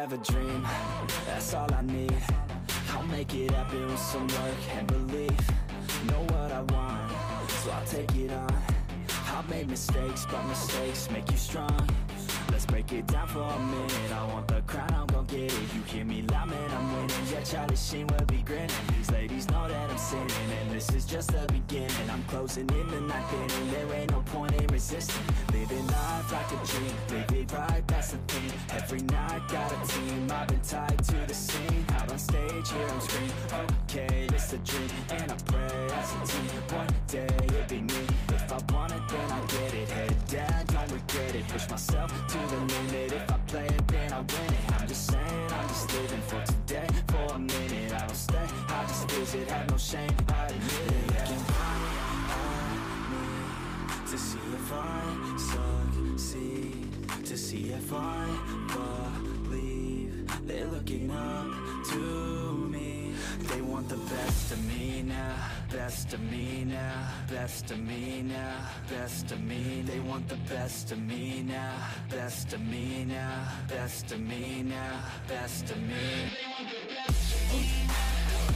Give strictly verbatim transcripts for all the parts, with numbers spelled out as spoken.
have a dream, that's all I need. I'll make it happen with some work and belief. Know what I want, so I'll take it on. I've made mistakes, but mistakes make you strong. Let's break it down for a minute. I want the crown, I'm gon' get it. You hear me loud, man, I'm winning. Yeah, Charlie Sheen will be grinning. These ladies know that I'm sinning, and this is just the beginning. I'm closing in the ninth inning. There ain't no point in resisting. Living life like a dream, live it right, that's the thing. Every night, got a team, I've been tied to the scene. Out on stage, here I'm screaming, okay, this a dream. And I pray as a team, one day it'll be me. If I want it, then I get it. Head down, don't regret it. Push myself to the limit. If I play it, then I win it. I'm just saying, I'm just living for today. For a minute, I don't stay, I just visit. Have no shame, I admit it. Looking right at me to see if I succeed, to see if I believe. They're looking up to me. They want the best of me now, best of me now, best of me now, best of me. They want the best of me now, best of me now, best of me now, best of me. They want the best of me now.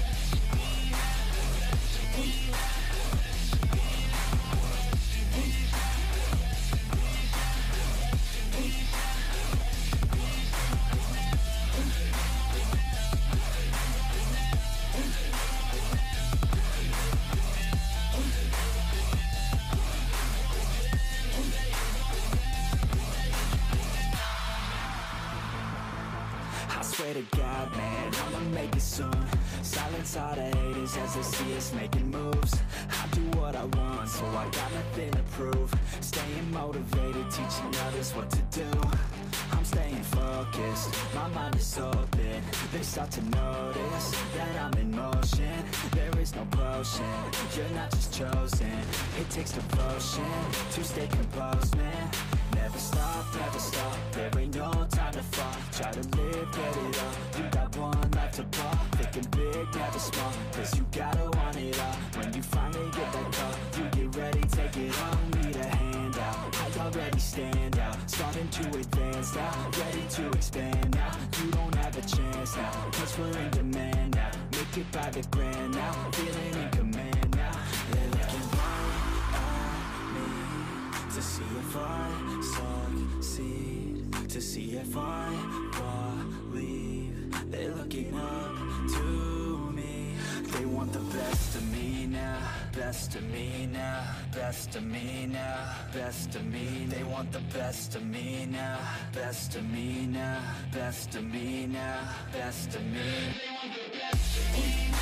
Swear to God, man, I'ma make it soon. Silence all the haters as they see us making moves. I do what I want, so I got nothing to prove. Staying motivated, teaching others what to do. I'm staying focused, my mind is open. They start to notice that I'm in motion. There is no potion, you're not just chosen. It takes devotion to stay composed, man. Never stop, never stop, there ain't no time to fall. Try to live, get it up, you got one life to ball. Thinking big, never small, cause you gotta want it all. When you finally get that call, you get ready, take it on. Need a hand out, I already stand out. Starting to advance now, ready to expand now. You don't have a chance now, cause we're in demand now. Make it by the grand now, feeling in command now. They're looking right at me to see if I succeed, to see if I believe. They're looking up to me. They want the best of me now, best of me now, best of me now, best of me. They want the best of me now, best of me now, best of me now, best of me. They want the best of me now.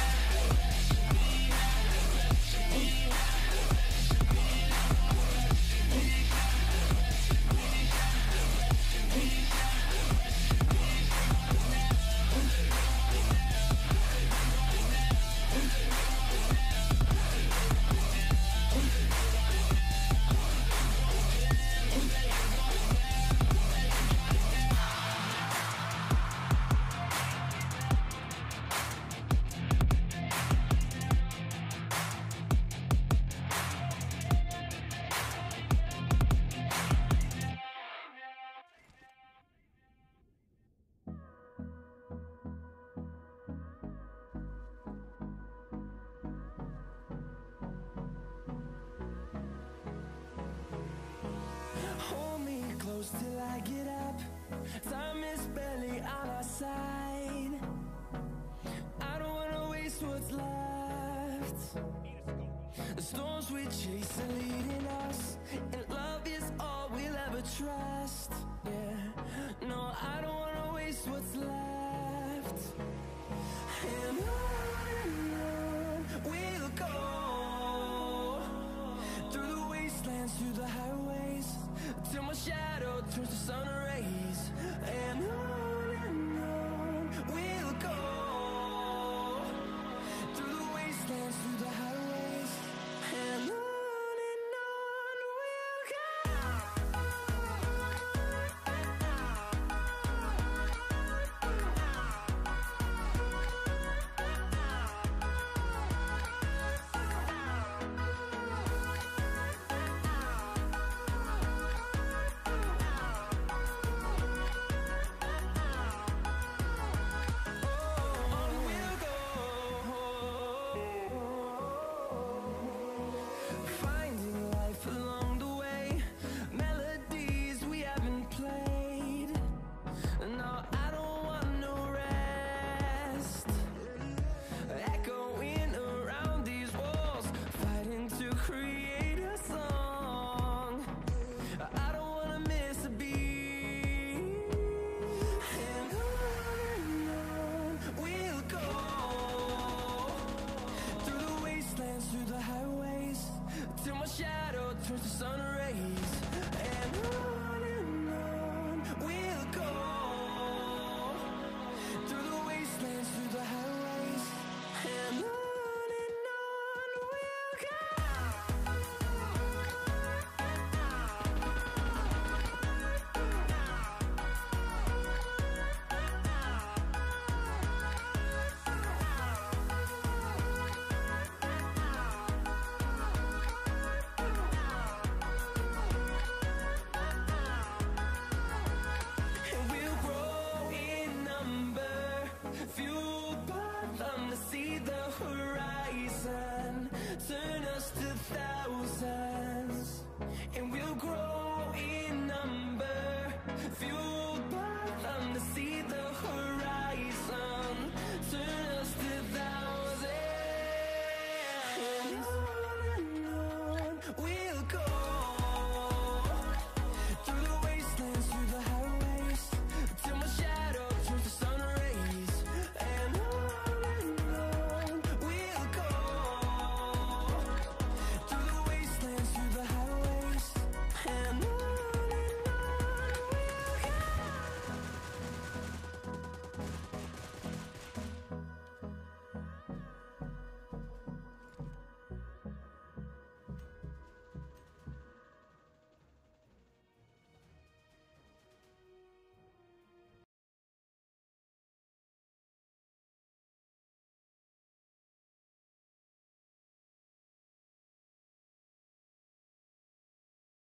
Close till I get up. Time is barely on our side. I don't wanna waste what's left. The storms we chase are leading us, and love is all we'll ever trust. Yeah, no, I don't wanna waste what's left. And on we'll go, through the wastelands, through the highways, till my shadow turns to sun rays.